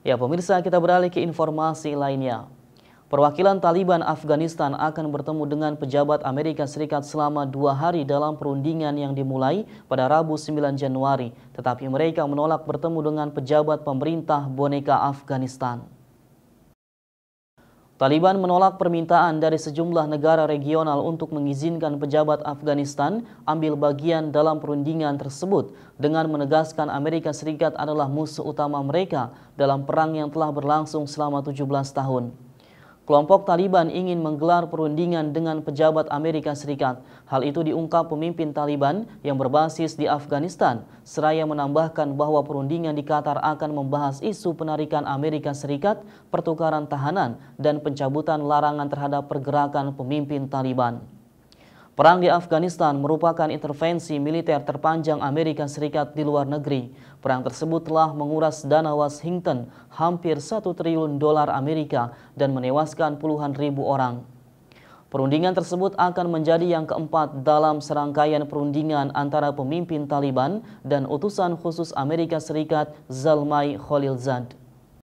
Ya, pemirsa, kita beralih ke informasi lainnya. Perwakilan Taliban Afghanistan akan bertemu dengan pejabat Amerika Serikat selama 2 hari dalam perundingan yang dimulai pada Rabu 9 Januari. Tetapi mereka menolak bertemu dengan pejabat pemerintah boneka Afghanistan. Taliban menolak permintaan dari sejumlah negara regional untuk mengizinkan pejabat Afghanistan ambil bagian dalam perundingan tersebut dengan menegaskan Amerika Serikat adalah musuh utama mereka dalam perang yang telah berlangsung selama 17 tahun. Kelompok Taliban ingin menggelar perundingan dengan pejabat Amerika Serikat. Hal itu diungkap pemimpin Taliban yang berbasis di Afghanistan, seraya menambahkan bahwa perundingan di Qatar akan membahas isu penarikan Amerika Serikat, pertukaran tahanan, dan pencabutan larangan terhadap pergerakan pemimpin Taliban. Perang di Afghanistan merupakan intervensi militer terpanjang Amerika Serikat di luar negeri. Perang tersebut telah menguras dana Washington hampir $1 triliun Amerika dan menewaskan puluhan ribu orang. Perundingan tersebut akan menjadi yang keempat dalam serangkaian perundingan antara pemimpin Taliban dan utusan khusus Amerika Serikat Zalmay Khalilzad.